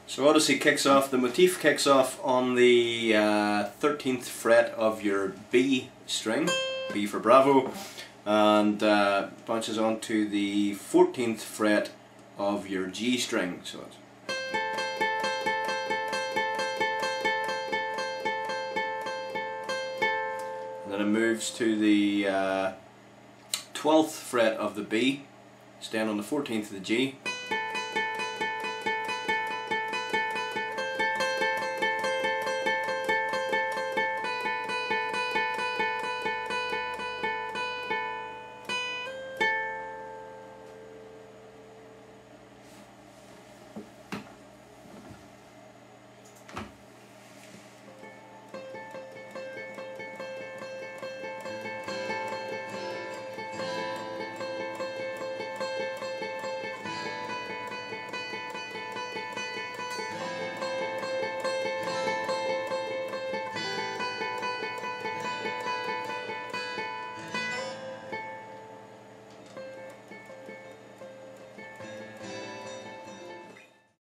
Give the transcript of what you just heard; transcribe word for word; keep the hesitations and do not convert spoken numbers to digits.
So Odyssey kicks off, the motif kicks off on the uh, thirteenth fret of your B string, B for Bravo, and uh, bounces onto the fourteenth fret of your G string. So it's and then it moves to the uh, twelfth fret of the B, staying on the fourteenth of the G.